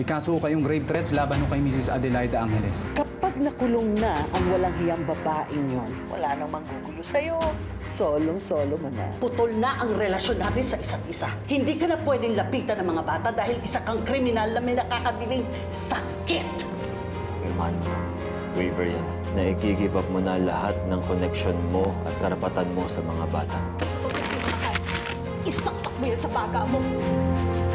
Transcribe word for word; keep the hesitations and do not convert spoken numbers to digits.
May kaso kayong grave threats laban mo kay Missus Adelaida Angeles. Kapag nakulong na ang walang hiyang babaeng yon, wala nang manggugulo sa'yo. Solong-solo mo na. Putol na ang relasyon natin sa isa't isa. Hindi ka na pwedeng lapitan ng mga bata dahil isa kang kriminal na may nakakadiling sakit. Pirmahan mo to. Waiver yan. Na i-give up mo na lahat ng connection mo at karapatan mo sa mga bata. Isaksak mo yan sa baga mo!